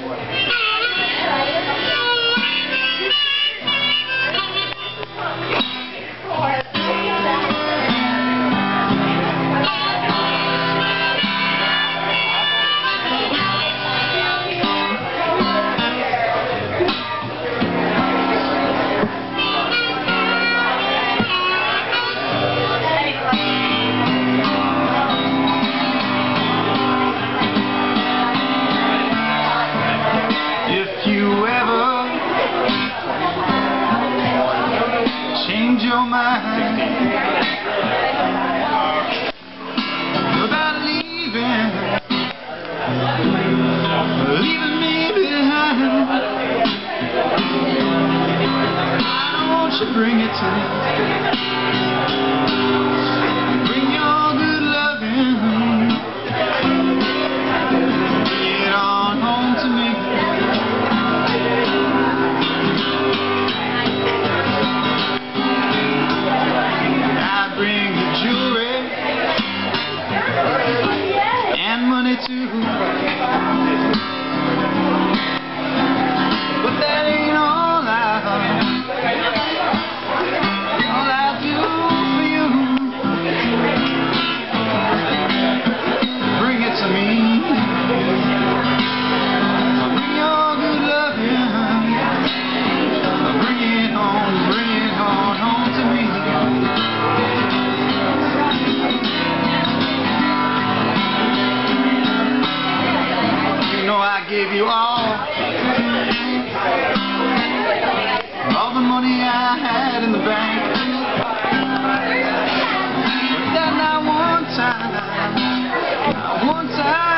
Change your mind about leaving me behind. Why don't you bring it to me? Bring your good loving. Bring it on home to me. And money too, but that ain't all I do for you. Bring it to me. Bring your good loving. Bring it on home to me. I gave you all the money I had in the bank, but that not one time